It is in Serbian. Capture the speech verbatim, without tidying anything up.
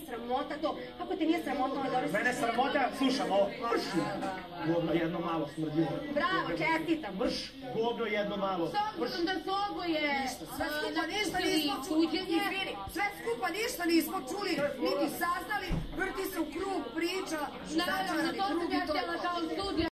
sramota to. Kako te nije sramota onda dobro? Mene sramota, slušam ovo. Vrš! Govno jedno malo smrdljivo. Bravo, čestitam. Vrš! Govno jedno malo. S obzirom da su oboje Sve skupa ništa nismo čuli. Izvini, sve skupa ništa nismo čuli, niti saznali. Vrti se u krug priča. Naravno, to sam ja htjela